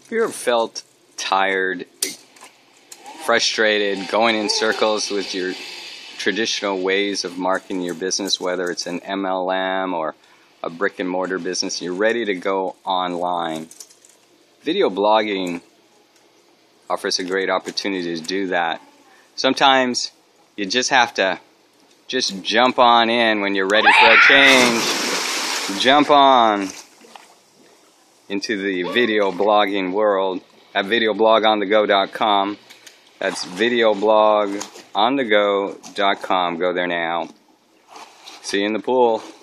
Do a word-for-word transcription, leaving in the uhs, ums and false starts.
Have you ever felt tired, frustrated, going in circles with your traditional ways of marketing your business, whether it's an M L M or a brick and mortar business? You're ready to go online. Video blogging offers a great opportunity to do that. Sometimes you just have to just jump on in when you're ready for a change. Jump on into the video blogging world at video blog on the go dot com. That's video blog on the go dot com. Go there now. See you in the pool.